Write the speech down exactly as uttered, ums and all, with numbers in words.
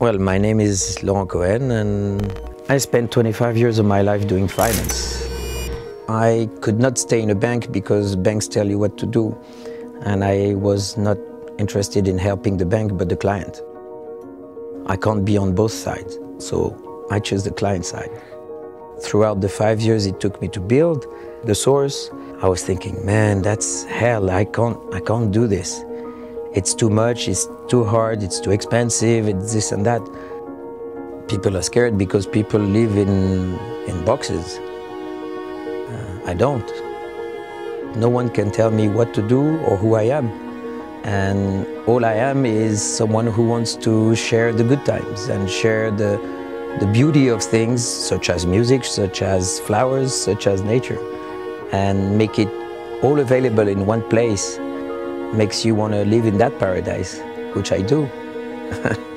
Well, my name is Laurent Cohen and I spent twenty-five years of my life doing finance. I could not stay in a bank because banks tell you what to do, and I was not interested in helping the bank but the client. I can't be on both sides, so I chose the client side. Throughout the five years it took me to build the source, I was thinking, man, that's hell, I can't, I can't do this. It's too much, it's too hard, it's too expensive, it's this and that. People are scared because people live in, in boxes. Uh, I don't. No one can tell me what to do or who I am. And all I am is someone who wants to share the good times and share the, the beauty of things, such as music, such as flowers, such as nature, and make it all available in one place. Makes you want to live in that paradise, which I do.